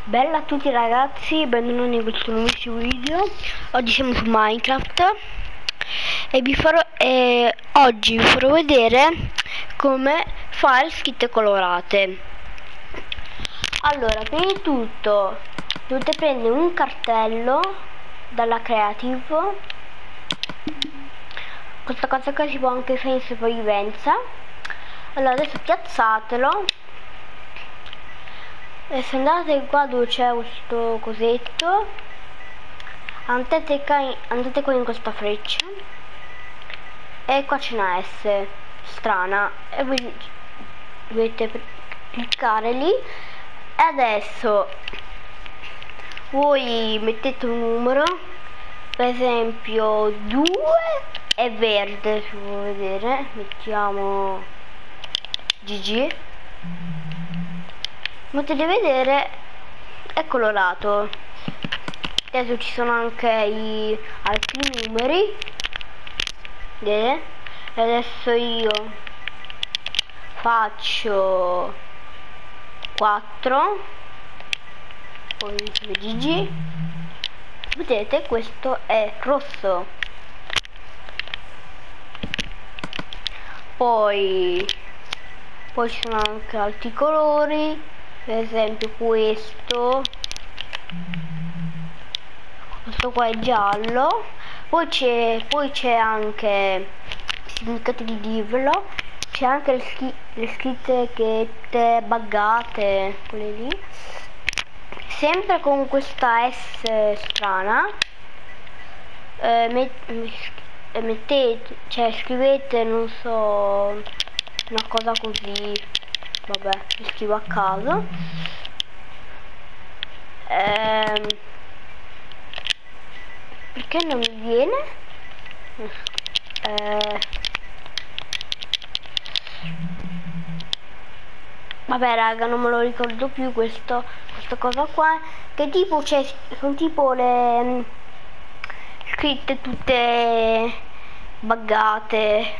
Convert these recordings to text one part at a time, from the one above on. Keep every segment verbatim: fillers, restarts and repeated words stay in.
Bella a tutti ragazzi, benvenuti in questo nuovissimo video. Oggi siamo su Minecraft e vi farò e oggi vi farò vedere come fare scritte colorate. Allora, prima di tutto dovete prendere un cartello dalla Creative. Questa cosa qua si può anche fare in sopravvivenza. Allora adesso piazzatelo. E se andate qua dove c'è questo cosetto, andate qua, andate qua in questa freccia e qua c'è una S strana e voi dovete cliccare lì e adesso voi mettete un numero, per esempio due è verde, se vuoi vedere, mettiamo G G. Potete vedere è colorato. Adesso ci sono anche i altri numeri, vedete? E adesso io faccio quattro, poi G G. Vedete, questo è rosso. Poi poi ci sono anche altri colori, per esempio questo questo qua è giallo. Poi c'è poi c'è anche il significato di dirvelo, c'è anche le, scri le scritte che te buggate, quelle lì, sempre con questa S strana. eh, met mettete, cioè scrivete, non so, una cosa così, vabbè, vi scrivo a caso. Ehm, perché non mi viene? Eh, vabbè raga, non me lo ricordo più questo, questa cosa qua, che tipo c'è, sono tipo le mh, scritte tutte buggate,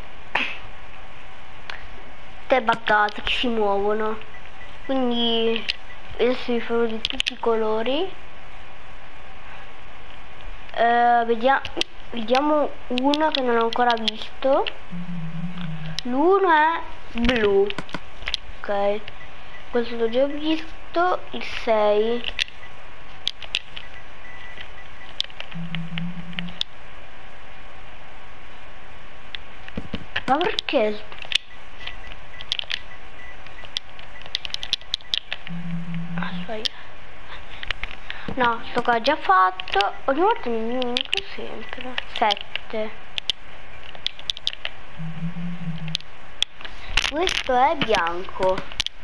tutte buggate che si muovono. Quindi adesso vi farò di tutti i colori. Uh, vediamo, vediamo uno che non ho ancora visto. L'uno è blu, ok, questo l'ho già visto. Il sei, ma perché? Aspetta, no, sto qua già fatto. Ogni volta mi dimentico sempre. Sette, questo è bianco.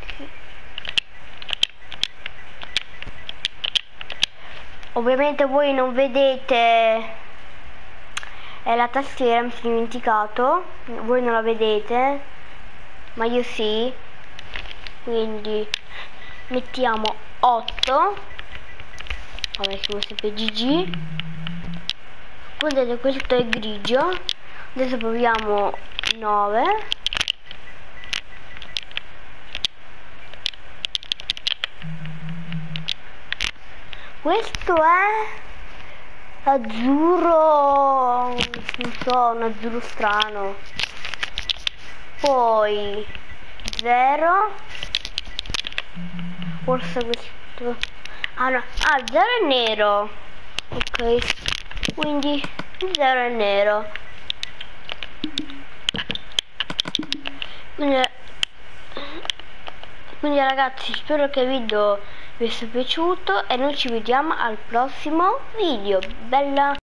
Ovviamente voi non vedete, è la tastiera, mi sono dimenticato, voi non la vedete ma io sì, quindi mettiamo otto, vabbè, come sempre G G. Vedete, questo è grigio. Adesso proviamo nove, questo è azzurro, non so, un azzurro strano. Poi zero, forse questo, ah no, ah, zero è nero, ok, quindi zero è nero. Quindi, quindi ragazzi, spero che il video vi sia piaciuto e noi ci vediamo al prossimo video. Bella!